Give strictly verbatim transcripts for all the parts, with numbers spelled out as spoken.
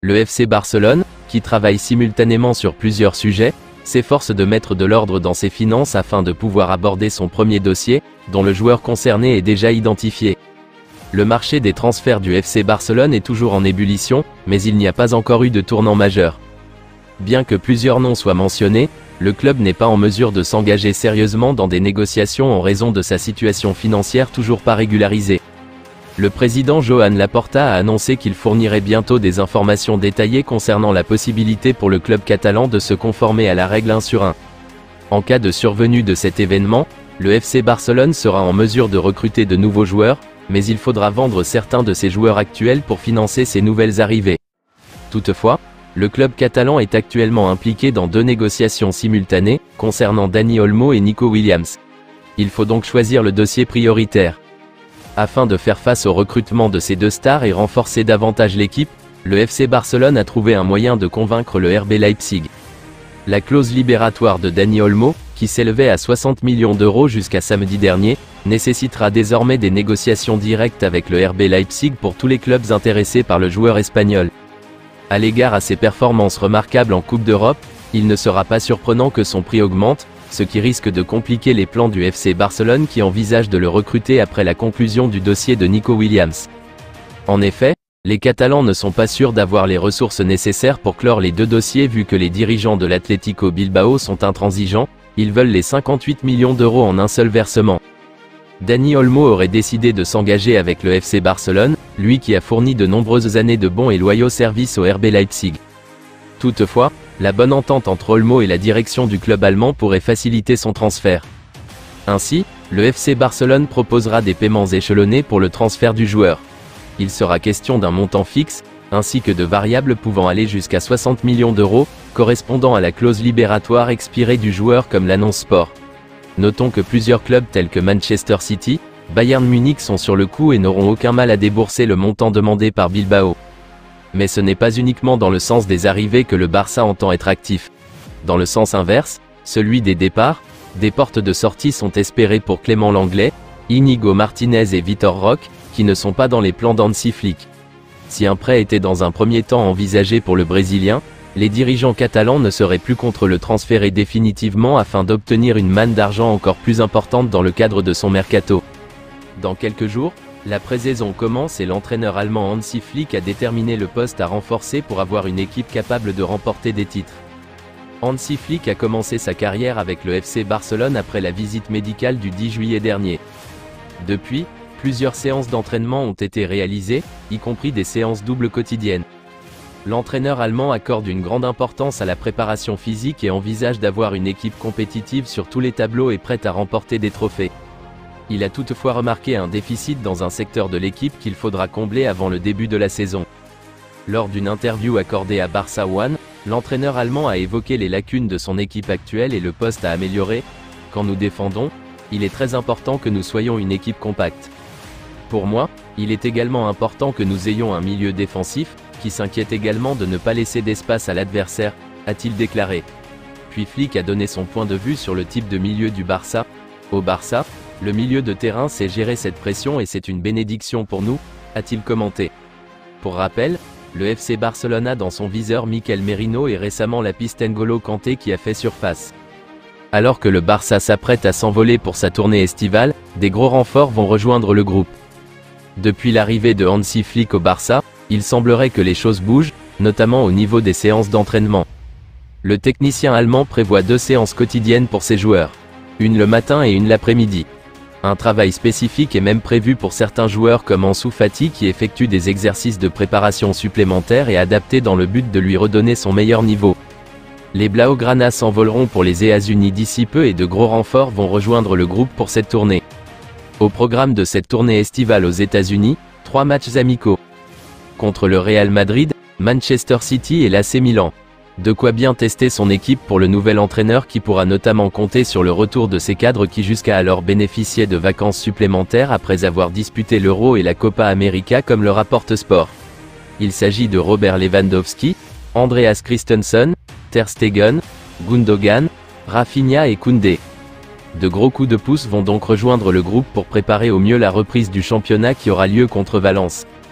Le F C Barcelone, qui travaille simultanément sur plusieurs sujets, s'efforce de mettre de l'ordre dans ses finances afin de pouvoir aborder son premier dossier, dont le joueur concerné est déjà identifié. Le marché des transferts du F C Barcelone est toujours en ébullition, mais il n'y a pas encore eu de tournant majeur. Bien que plusieurs noms soient mentionnés, le club n'est pas en mesure de s'engager sérieusement dans des négociations en raison de sa situation financière toujours pas régularisée. Le président Joan Laporta a annoncé qu'il fournirait bientôt des informations détaillées concernant la possibilité pour le club catalan de se conformer à la règle un sur un. En cas de survenue de cet événement, le F C Barcelone sera en mesure de recruter de nouveaux joueurs, mais il faudra vendre certains de ses joueurs actuels pour financer ces nouvelles arrivées. Toutefois, le club catalan est actuellement impliqué dans deux négociations simultanées, concernant Dani Olmo et Nico Williams. Il faut donc choisir le dossier prioritaire. Afin de faire face au recrutement de ces deux stars et renforcer davantage l'équipe, le F C Barcelone a trouvé un moyen de convaincre le R B Leipzig. La clause libératoire de Dani Olmo, qui s'élevait à soixante millions d'euros jusqu'à samedi dernier, nécessitera désormais des négociations directes avec le R B Leipzig pour tous les clubs intéressés par le joueur espagnol. À l'égard à ses performances remarquables en Coupe d'Europe, il ne sera pas surprenant que son prix augmente, ce qui risque de compliquer les plans du F C Barcelone qui envisage de le recruter après la conclusion du dossier de Nico Williams. En effet, les Catalans ne sont pas sûrs d'avoir les ressources nécessaires pour clore les deux dossiers vu que les dirigeants de l'Atlético Bilbao sont intransigeants, ils veulent les cinquante-huit millions d'euros en un seul versement. Dani Olmo aurait décidé de s'engager avec le F C Barcelone, lui qui a fourni de nombreuses années de bons et loyaux services au R B Leipzig. Toutefois, la bonne entente entre Olmo et la direction du club allemand pourrait faciliter son transfert. Ainsi, le F C Barcelone proposera des paiements échelonnés pour le transfert du joueur. Il sera question d'un montant fixe, ainsi que de variables pouvant aller jusqu'à soixante millions d'euros, correspondant à la clause libératoire expirée du joueur comme l'annonce Sport. Notons que plusieurs clubs tels que Manchester City, Bayern Munich sont sur le coup et n'auront aucun mal à débourser le montant demandé par Bilbao. Mais ce n'est pas uniquement dans le sens des arrivées que le Barça entend être actif. Dans le sens inverse, celui des départs, des portes de sortie sont espérées pour Clément Lenglet, Íñigo Martínez et Vitor Roque, qui ne sont pas dans les plans d'Hansi Flick. Si un prêt était dans un premier temps envisagé pour le Brésilien, les dirigeants catalans ne seraient plus contre le transférer définitivement afin d'obtenir une manne d'argent encore plus importante dans le cadre de son mercato. Dans quelques jours, la pré-saison commence et l'entraîneur allemand Hansi Flick a déterminé le poste à renforcer pour avoir une équipe capable de remporter des titres. Hansi Flick a commencé sa carrière avec le F C Barcelone après la visite médicale du dix juillet dernier. Depuis, plusieurs séances d'entraînement ont été réalisées, y compris des séances doubles quotidiennes. L'entraîneur allemand accorde une grande importance à la préparation physique et envisage d'avoir une équipe compétitive sur tous les tableaux et prête à remporter des trophées. Il a toutefois remarqué un déficit dans un secteur de l'équipe qu'il faudra combler avant le début de la saison. Lors d'une interview accordée à Barça One, l'entraîneur allemand a évoqué les lacunes de son équipe actuelle et le poste à améliorer. Quand nous défendons, il est très important que nous soyons une équipe compacte. Pour moi, il est également important que nous ayons un milieu défensif, qui s'inquiète également de ne pas laisser d'espace à l'adversaire, a-t-il déclaré. Puis Flick a donné son point de vue sur le type de milieu du Barça. Au Barça, le milieu de terrain sait gérer cette pression et c'est une bénédiction pour nous, a-t-il commenté. Pour rappel, le F C Barcelone a dans son viseur Mikel Merino et récemment la piste N'Golo Kanté qui a fait surface. Alors que le Barça s'apprête à s'envoler pour sa tournée estivale, des gros renforts vont rejoindre le groupe. Depuis l'arrivée de Hansi Flick au Barça, il semblerait que les choses bougent, notamment au niveau des séances d'entraînement. Le technicien allemand prévoit deux séances quotidiennes pour ses joueurs. Une le matin et une l'après-midi. Un travail spécifique est même prévu pour certains joueurs comme Ansu Fati qui effectuent des exercices de préparation supplémentaires et adaptés dans le but de lui redonner son meilleur niveau. Les Blaugrana s'envoleront pour les États-Unis d'ici peu et de gros renforts vont rejoindre le groupe pour cette tournée. Au programme de cette tournée estivale aux États-Unis, trois matchs amicaux. Contre le Real Madrid, Manchester City et l'A C Milan. De quoi bien tester son équipe pour le nouvel entraîneur qui pourra notamment compter sur le retour de ses cadres qui jusqu'à alors bénéficiaient de vacances supplémentaires après avoir disputé l'Euro et la Copa América comme le rapporte Sport. Il s'agit de Robert Lewandowski, Andreas Christensen, Ter Stegen, Gundogan, Rafinha et Koundé. De gros coups de pouce vont donc rejoindre le groupe pour préparer au mieux la reprise du championnat qui aura lieu contre Valence.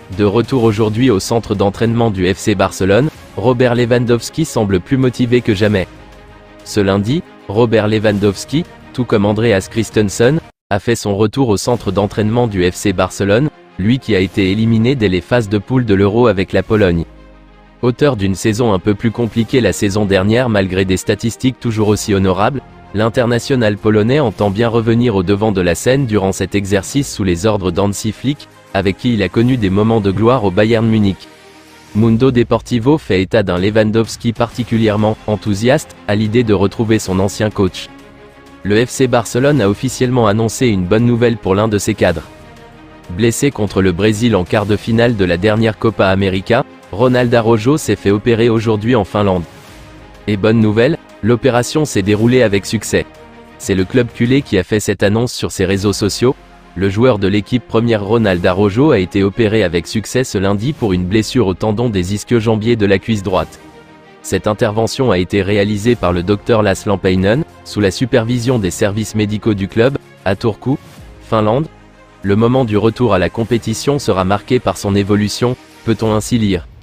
De retour aujourd'hui au centre d'entraînement du F C Barcelone, Robert Lewandowski semble plus motivé que jamais. Ce lundi, Robert Lewandowski, tout comme Andreas Christensen, a fait son retour au centre d'entraînement du F C Barcelone, lui qui a été éliminé dès les phases de poule de l'Euro avec la Pologne. Auteur d'une saison un peu plus compliquée la saison dernière malgré des statistiques toujours aussi honorables, l'international polonais entend bien revenir au devant de la scène durant cet exercice sous les ordres d'Hansi Flick, avec qui il a connu des moments de gloire au Bayern Munich. Mundo Deportivo fait état d'un Lewandowski particulièrement enthousiaste à l'idée de retrouver son ancien coach. Le F C Barcelone a officiellement annoncé une bonne nouvelle pour l'un de ses cadres. Blessé contre le Brésil en quart de finale de la dernière Copa América, Ronald Araujo s'est fait opérer aujourd'hui en Finlande. Et bonne nouvelle, l'opération s'est déroulée avec succès. C'est le club culé qui a fait cette annonce sur ses réseaux sociaux. Le joueur de l'équipe première Ronald Araujo a été opéré avec succès ce lundi pour une blessure au tendon des ischio-jambiers de la cuisse droite. Cette intervention a été réalisée par le docteur Laszlo Lampainen, sous la supervision des services médicaux du club, à Turku, Finlande. Le moment du retour à la compétition sera marqué par son évolution, peut-on ainsi lire.